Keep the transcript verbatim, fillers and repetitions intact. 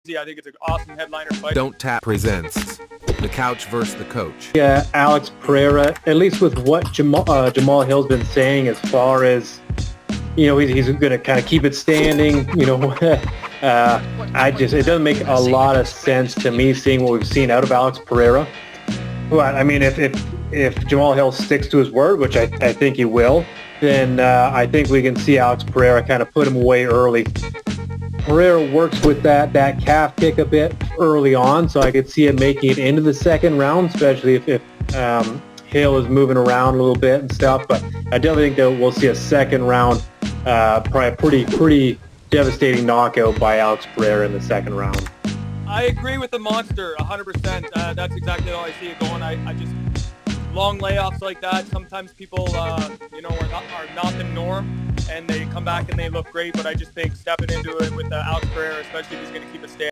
I think it's an awesome headliner fight. Don't Tap presents The Couch versus the Coach. Yeah, Alex Pereira, at least with what Jamal, uh, Jamal Hill's been saying as far as, you know, he's, he's going to kind of keep it standing, you know, uh, I just, it doesn't make a lot of sense to me seeing what we've seen out of Alex Pereira. But, I mean, if, if, if Jamal Hill sticks to his word, which I, I think he will, then uh, I think we can see Alex Pereira kind of put him away early. Pereira works with that that calf kick a bit early on, so I could see him making it into the second round, especially if, if um, Hill is moving around a little bit and stuff. But I definitely think that we'll see a second round, uh, probably a pretty, pretty devastating knockout by Alex Pereira in the second round. I agree with the monster one hundred percent. Uh, that's exactly how I see it going. I, I just, long layoffs like that, sometimes people, uh, you know, are not, are not the norm, and they come back and they look great, but I just think stepping into it with uh, Alex Pereira, especially if he's going to keep it stable.